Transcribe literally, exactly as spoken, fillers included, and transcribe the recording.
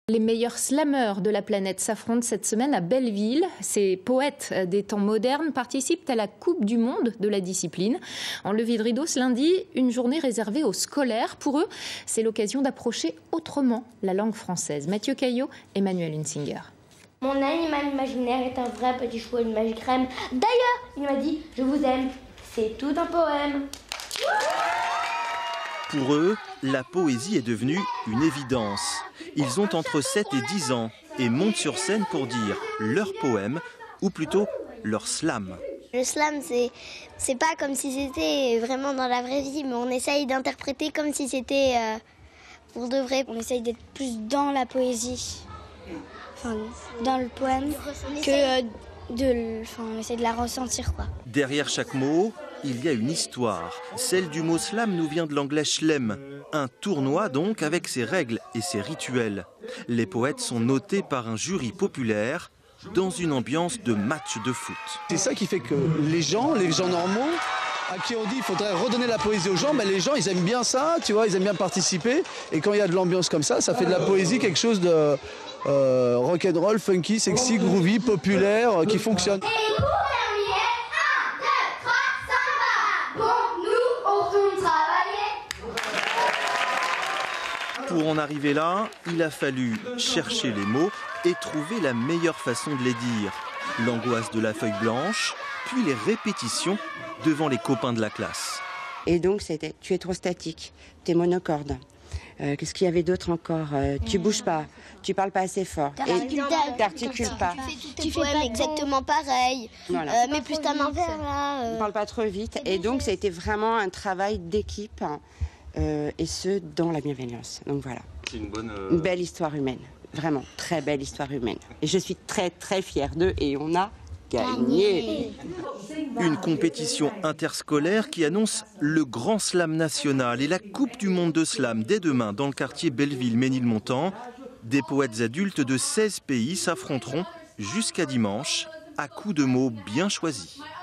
Les meilleurs slameurs de la planète s'affrontent cette semaine à Belleville. Ces poètes des temps modernes participent à la Coupe du monde de la discipline. En levée de rideau ce lundi, une journée réservée aux scolaires. Pour eux, c'est l'occasion d'approcher autrement la langue française. Mathieu Caillot, Emmanuel Hunsinger. Mon animal imaginaire est un vrai petit chou à une magique crème. D'ailleurs, il m'a dit « Je vous aime ». C'est tout un poème. Pour eux, la poésie est devenue une évidence. Ils ont entre sept et dix ans et montent sur scène pour dire leur poème, ou plutôt leur slam. Le slam, c'est c'est pas comme si c'était vraiment dans la vraie vie, mais on essaye d'interpréter comme si c'était euh, pour de vrai. On essaye d'être plus dans la poésie, enfin dans le poème, que euh, de, enfin, on essaie de la ressentir, quoi. Derrière chaque mot, il y a une histoire. Celle du mot slam nous vient de l'anglais schlem, un tournoi donc avec ses règles et ses rituels. Les poètes sont notés par un jury populaire dans une ambiance de match de foot. C'est ça qui fait que les gens, les gens normaux, à qui on dit qu'il faudrait redonner la poésie aux gens, ben les gens ils aiment bien ça, tu vois, ils aiment bien participer. Et quand il y a de l'ambiance comme ça, ça fait de la poésie quelque chose de euh, rock'n'roll, funky, sexy, groovy, populaire, euh, qui fonctionne. Pour en arriver là, il a fallu chercher les mots et trouver la meilleure façon de les dire. L'angoisse de la feuille blanche, puis les répétitions devant les copains de la classe. Et donc c'était tu es trop statique, tu es monocorde. Euh, Qu'est-ce qu'il y avait d'autre encore euh, Tu bouges pas, tu parles pas assez fort. Et t'articules pas. Tu fais pas exactement pareil, Voilà. euh, mais plus ta main vers là. Tu Euh... parles pas trop vite. Et donc ça a été vraiment un travail d'équipe. Euh, et ce, dans la bienveillance. Donc voilà. C'est une bonne... Euh... Une belle histoire humaine. Vraiment, très belle histoire humaine. Et je suis très très fière d'eux et on a gagné. Une compétition interscolaire qui annonce le grand slam national et la Coupe du monde de slam dès demain dans le quartier Belleville-Ménilmontant. Des poètes adultes de seize pays s'affronteront jusqu'à dimanche à coups de mots bien choisis.